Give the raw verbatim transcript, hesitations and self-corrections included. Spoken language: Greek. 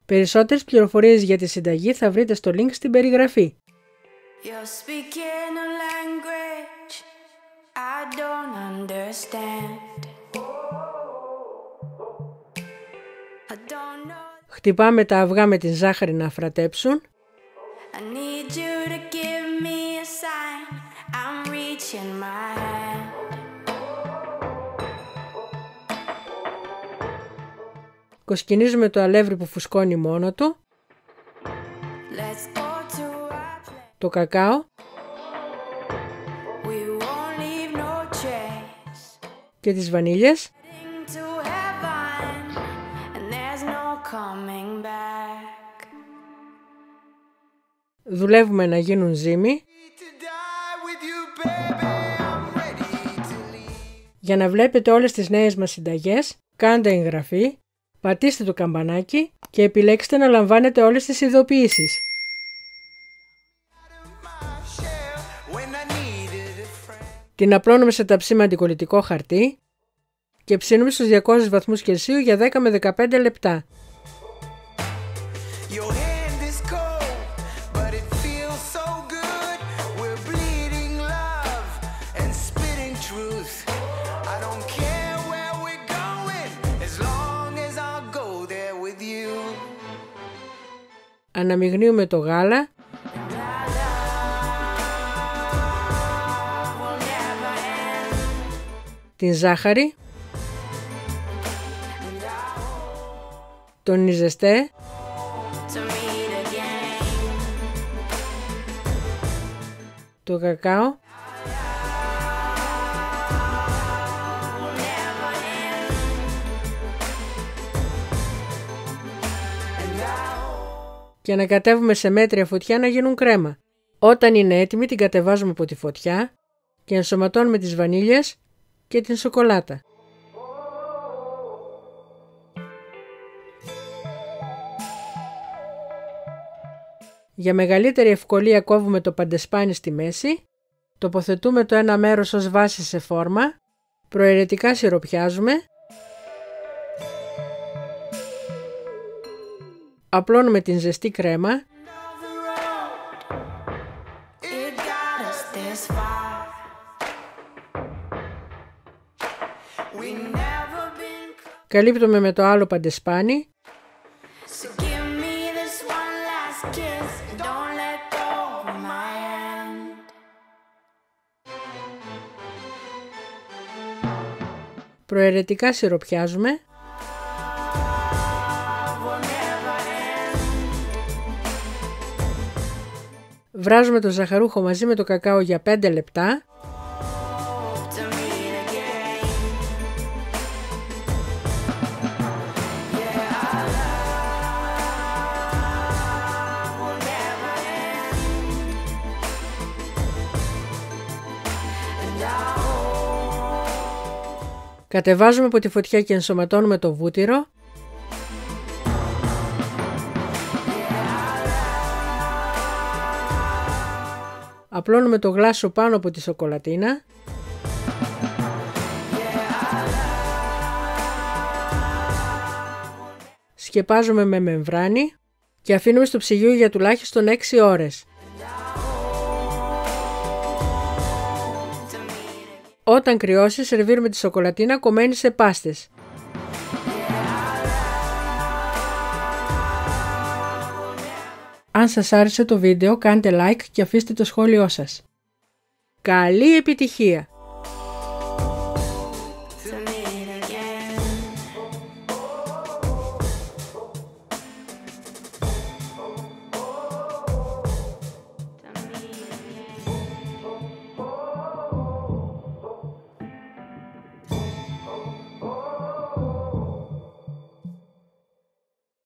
Περισσότερες πληροφορίες για τη συνταγή θα βρείτε στο link στην περιγραφή. You're speaking a language I don't understand. I don't know. Χτυπάμε τα αυγά με την ζάχαρη να αφρατέψουν. I need you to give me a sign. I'm reaching my hand. Κοσκινίζουμε το αλεύρι που φουσκώνει μόνο του. Let's go to our place. Το κακάο. We won't leave no trace. Και τις βανίλιες. Heading to heaven, and there's no coming back. Δουλεύουμε να γίνουν ζύμη. Για να βλέπετε όλες τις νέες μας συνταγές, κάντε εγγραφή, πατήστε το καμπανάκι και επιλέξτε να λαμβάνετε όλες τις ειδοποιήσεις. Την απλώνουμε σε ταψί με αντικολλητικό χαρτί και ψήνουμε στους διακόσιους βαθμούς Κελσίου για δέκα με δεκαπέντε λεπτά. Αναμειγνύουμε το γάλα την ζάχαρη, τον νιζεστέ, το κακάο, και ανακατεύουμε σε μέτρια φωτιά να γίνουν κρέμα. Όταν είναι έτοιμη την κατεβάζουμε από τη φωτιά και ενσωματώνουμε τις βανίλιες και την σοκολάτα. Για μεγαλύτερη ευκολία κόβουμε το παντεσπάνι στη μέση, τοποθετούμε το ένα μέρος ως βάση σε φόρμα, προαιρετικά σιροπιάζουμε, απλώνουμε την ζεστή κρέμα καλύπτουμε με το άλλο παντεσπάνι προαιρετικά σιροπιάζουμε βράζουμε το ζαχαρούχο μαζί με το κακάο για πέντε λεπτά κατεβάζουμε από τη φωτιά και ενσωματώνουμε το βούτυρο απλώνουμε το γλάσο πάνω από τη σοκολατίνα σκεπάζουμε με μεμβράνη και αφήνουμε στο ψυγείο για τουλάχιστον έξι ώρες. Όταν κρυώσει, σερβίρουμε τη σοκολατίνα κομμένη σε πάστες. Αν σας άρεσε το βίντεο, κάντε like και αφήστε το σχόλιο σας. Καλή επιτυχία!